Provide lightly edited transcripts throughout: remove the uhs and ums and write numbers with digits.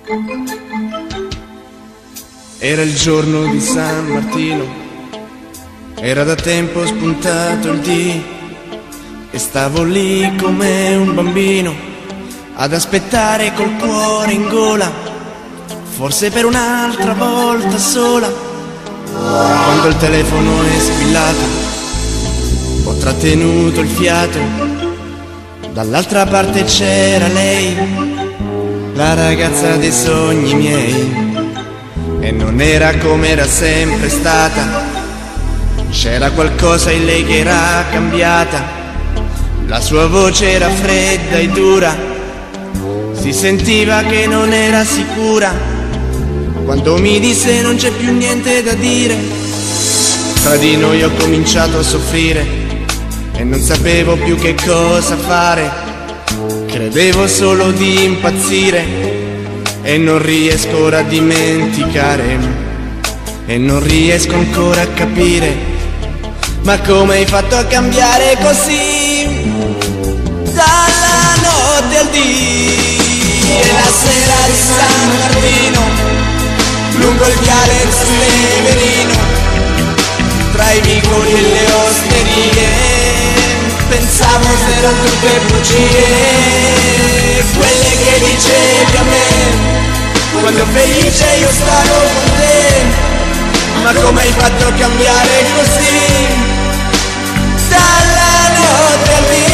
Era il giorno di San Martino, era da tempo spuntato il dì e stavo lì come un bambino ad aspettare col cuore in gola, forse per un'altra volta sola. Quando il telefono è squillato, ho trattenuto il fiato, dall'altra parte c'era lei, la ragazza dei sogni miei. E non era come era sempre stata, c'era qualcosa in lei che era cambiata. La sua voce era fredda e dura, si sentiva che non era sicura. Quando mi disse non c'è più niente da dire, tra di noi ho cominciato a soffrire e non sapevo più che cosa fare. Credevo solo di impazzire e non riesco ora a dimenticare, e non riesco ancora a capire, ma come hai fatto a cambiare così? Dalla notte al dì e la sera di San Martino, lungo il viale San Severino, tra i vicoli e le osterie, pensavo se erano tutte bugie, quelle che dicevi a me quando felice io stavo con te. Ma come hai fatto a cambiare così? Dalla notte al dì.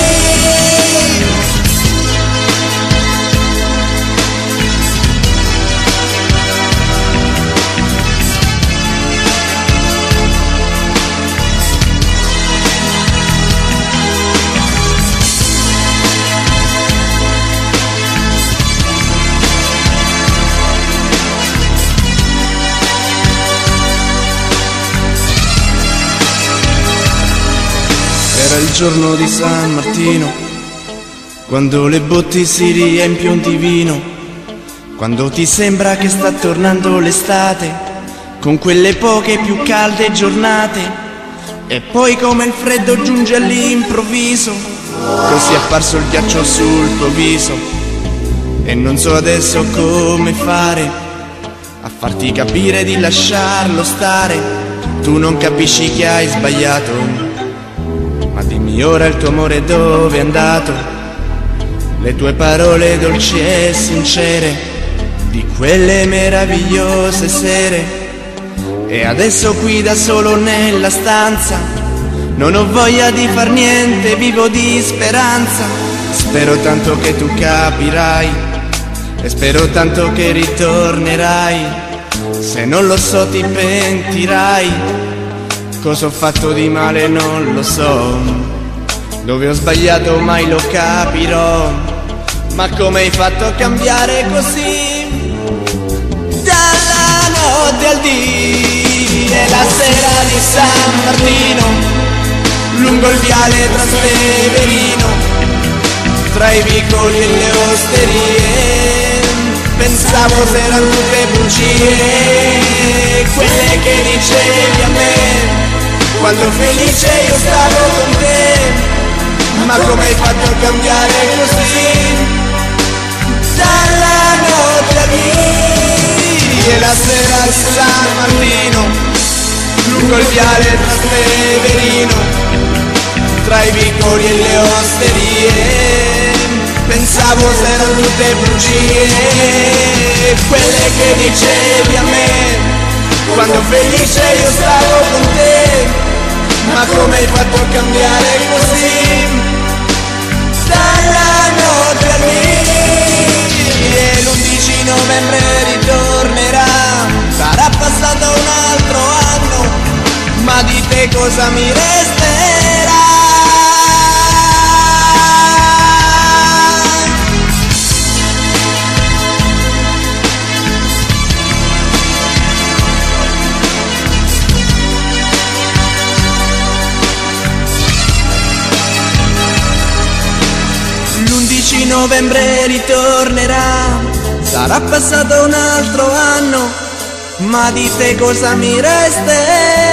Era il giorno di San Martino, quando le botti si riempiono di vino, quando ti sembra che sta tornando l'estate, con quelle poche più calde giornate, e poi come il freddo giunge all'improvviso, così è apparso il ghiaccio sul tuo viso, e non so adesso come fare a farti capire di lasciarlo stare. Tu non capisci che hai sbagliato, ma dimmi ora il tuo amore dove è andato, le tue parole dolci e sincere di quelle meravigliose sere. E adesso qui da solo nella stanza non ho voglia di far niente, vivo di speranza. Spero tanto che tu capirai e spero tanto che ritornerai, se non lo so ti pentirai. Cosa ho fatto di male non lo so, dove ho sbagliato mai lo capirò, ma come hai fatto a cambiare così? Dalla notte al dì e la sera di San Martino, lungo il viale San Severino, tra i vicoli e le osterie, pensavo se erano tutte bugie, quelle che dicevi a me quando felice io stavo con te. Ma come hai fatto a cambiare così? Dalla notte al dì e la sera di San Martino, lungo il viale San Severino, tra i vicoli e le osterie, pensavo se erano tutte bugie, quelle che dicevi a me quando felice io stavo con te. Ma come hai fatto a cambiare così? Dalla notte al dì e l'11 novembre ritornerà, sarà passato un altro anno, ma di te cosa mi resterà? L'11 novembre ritornerà, sarà passato un altro anno, ma di te cosa mi resterà?